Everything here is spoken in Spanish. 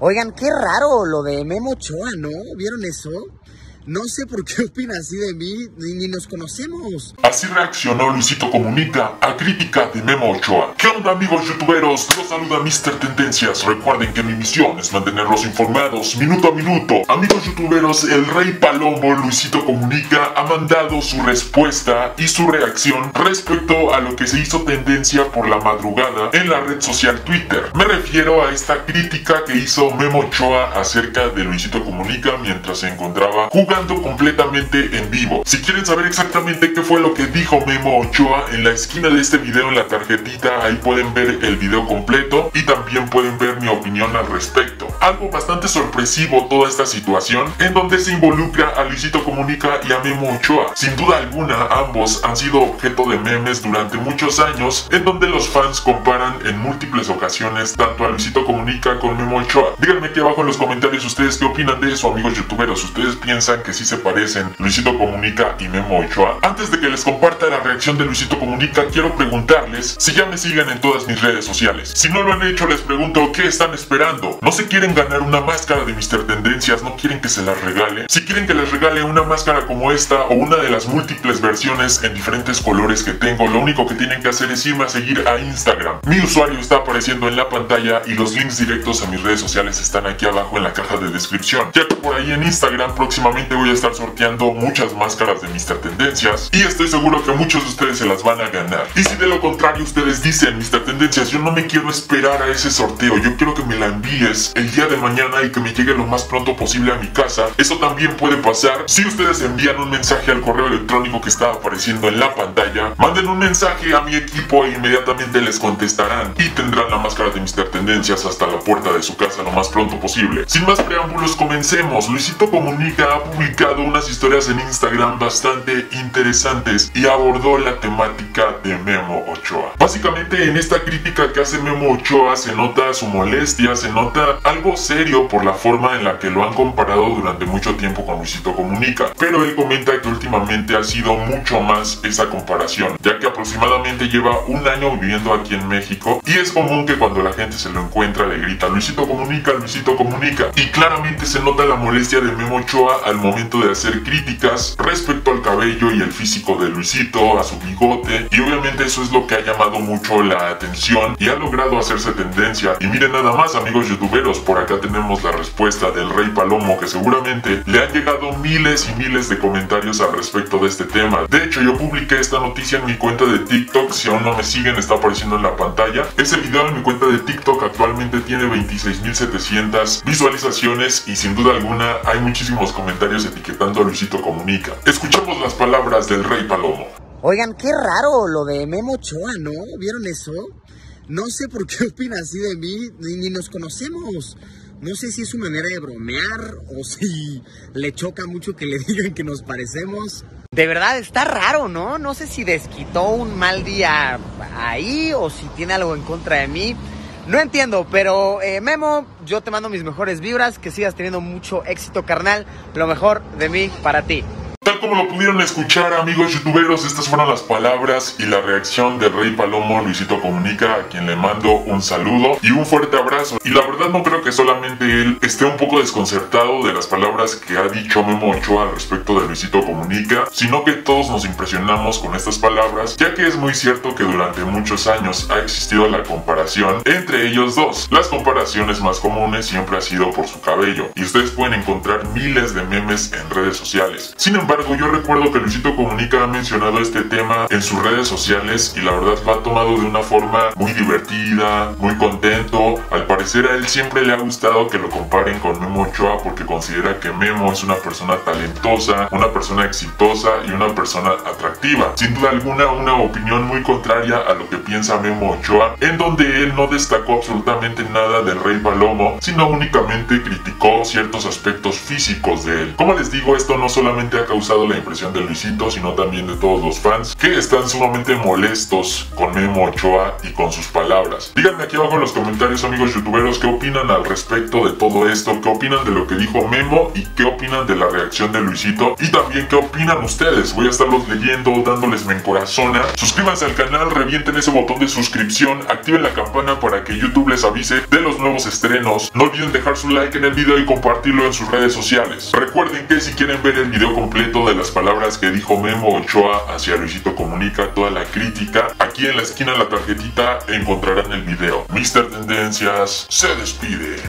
Oigan, qué raro lo de Memo Ochoa, ¿no? ¿Vieron eso? No sé por qué opina así de mí, ni nos conocemos. Así reaccionó Luisito Comunica a crítica de Memo Ochoa. ¿Qué onda, amigos youtuberos? Los saluda Mr. Tendencias. Recuerden que mi misión es mantenerlos informados minuto a minuto. Amigos youtuberos, el Rey Palomo Luisito Comunica ha mandado su respuesta y su reacción respecto a lo que se hizo tendencia por la madrugada en la red social Twitter. Me refiero a esta crítica que hizo Memo Ochoa acerca de Luisito Comunica mientras se encontraba jugando completamente en vivo. Si quieren saber exactamente qué fue lo que dijo Memo Ochoa, en la esquina de este video, en la tarjetita, ahí pueden ver el video completo y también pueden ver mi opinión al respecto. Algo bastante sorpresivo toda esta situación, en donde se involucra a Luisito Comunica y a Memo Ochoa. Sin duda alguna, ambos han sido objeto de memes durante muchos años, en donde los fans comparan en múltiples ocasiones tanto a Luisito Comunica con Memo Ochoa. Díganme aquí abajo en los comentarios ustedes qué opinan de eso, amigos youtuberos. ¿Ustedes piensan que sí se parecen Luisito Comunica y Memo Ochoa? Antes de que les comparta la reacción de Luisito Comunica, quiero preguntarles si ya me siguen en todas mis redes sociales. Si no lo han hecho, les pregunto, ¿qué están esperando? ¿No se quieren ganar una máscara de Mr. Tendencias? ¿No quieren que se las regale? Si quieren que les regale una máscara como esta o una de las múltiples versiones en diferentes colores que tengo, lo único que tienen que hacer es irme a seguir a Instagram. Mi usuario está apareciendo en la pantalla y los links directos a mis redes sociales están aquí abajo en la caja de descripción, ya que por ahí en Instagram próximamente voy a estar sorteando muchas máscaras de Mr. Tendencias y estoy seguro que muchos de ustedes se las van a ganar. Y si de lo contrario ustedes dicen, Mr. Tendencias, yo no me quiero esperar a ese sorteo, yo quiero que me la envíes el día de mañana y que me llegue lo más pronto posible a mi casa, eso también puede pasar si ustedes envían un mensaje al correo electrónico que está apareciendo en la pantalla. Manden un mensaje a mi equipo e inmediatamente les contestarán y tendrán la máscara de Mr. Tendencias hasta la puerta de su casa lo más pronto posible. Sin más preámbulos, comencemos. Luisito Comunica ha publicado unas historias en Instagram bastante interesantes y abordó la temática de Memo Ochoa. Básicamente en esta crítica que hace Memo Ochoa se nota su molestia, se nota algo serio por la forma en la que lo han comparado durante mucho tiempo con Luisito Comunica, pero él comenta que últimamente ha sido mucho más esa comparación, ya que aproximadamente lleva un año viviendo aquí en México y es común que cuando la gente se lo encuentra le grita Luisito Comunica, Luisito Comunica, y claramente se nota la molestia de Memo Ochoa al momento de hacer críticas respecto al cabello y el físico de Luisito, a su bigote, y obviamente eso es lo que ha llamado mucho la atención y ha logrado hacerse tendencia. Y miren nada más, amigos youtuberos, por acá tenemos la respuesta del Rey Palomo, que seguramente le han llegado miles y miles de comentarios al respecto de este tema. De hecho, yo publiqué esta noticia en mi cuenta de TikTok. Si aún no me siguen, está apareciendo en la pantalla. Ese video en mi cuenta de TikTok actualmente tiene 26.700 visualizaciones y sin duda alguna hay muchísimos comentarios etiquetando a Luisito Comunica. Escuchemos las palabras del Rey Palomo. Oigan, qué raro lo de Memo Ochoa, ¿no? ¿Vieron eso? No sé por qué opina así de mí, ni nos conocemos. No sé si es su manera de bromear o si le choca mucho que le digan que nos parecemos. De verdad, está raro, ¿no? No sé si desquitó un mal día ahí o si tiene algo en contra de mí. No entiendo, pero Memo, yo te mando mis mejores vibras, que sigas teniendo mucho éxito, carnal. Lo mejor de mí para ti. Tal como lo pudieron escuchar, amigos youtuberos, estas fueron las palabras y la reacción del Rey Palomo Luisito Comunica, a quien le mando un saludo y un fuerte abrazo. Y la verdad no creo que solamente él esté un poco desconcertado de las palabras que ha dicho Memo Ochoa al respecto de Luisito Comunica, sino que todos nos impresionamos con estas palabras, ya que es muy cierto que durante muchos años ha existido la comparación entre ellos dos. Las comparaciones más comunes siempre ha sido por su cabello, y ustedes pueden encontrar miles de memes en redes sociales. Sin embargo, yo recuerdo que Luisito Comunica ha mencionado este tema en sus redes sociales y la verdad lo ha tomado de una forma muy divertida, muy contento. Al parecer a él siempre le ha gustado que lo comparen con Memo Ochoa porque considera que Memo es una persona talentosa, una persona exitosa y una persona atractiva. Sin duda alguna, una opinión muy contraria a lo que piensa Memo Ochoa, en donde él no destacó absolutamente nada del Rey Palomo, sino únicamente criticó ciertos aspectos físicos de él. Como les digo, esto no solamente ha causado dado la impresión de Luisito, sino también de todos los fans que están sumamente molestos con Memo Ochoa y con sus palabras. Díganme aquí abajo en los comentarios, amigos youtuberos, qué opinan al respecto de todo esto, qué opinan de lo que dijo Memo y qué opinan de la reacción de Luisito, y también qué opinan ustedes. Voy a estarlos leyendo, dándoles me encorazona. Suscríbanse al canal, revienten ese botón de suscripción, activen la campana para que YouTube les avise de los nuevos estrenos. No olviden dejar su like en el video y compartirlo en sus redes sociales. Recuerden que si quieren ver el video completo de las palabras que dijo Memo Ochoa hacia Luisito Comunica, toda la crítica, aquí en la esquina de la tarjetita encontrarán el video. Mr. Tendencias se despide.